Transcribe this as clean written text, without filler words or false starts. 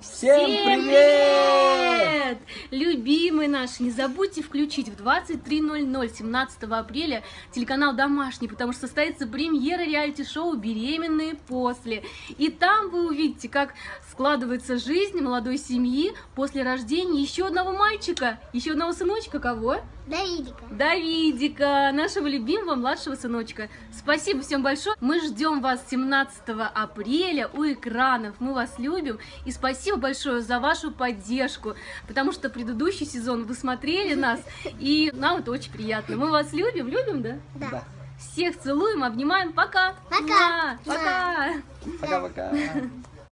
Всем привет! Любимые наши, не забудьте включить в 23:00 17 апреля телеканал «Домашний», потому что состоится премьера реалити-шоу «Беременные после». И там вы увидите, как складывается жизнь молодой семьи после рождения еще одного мальчика, еще одного сыночка. Кого? Давидика. Давидика, нашего любимого младшего сыночка. Спасибо всем большое. Мы ждем вас 17 апреля у экранов. Мы вас любим. И спасибо большое за вашу поддержку, потому что предыдущий сезон вы смотрели нас, и нам это очень приятно. Мы вас любим, да? Да. Всех целуем, обнимаем. Пока. Пока. Пока. Пока-пока.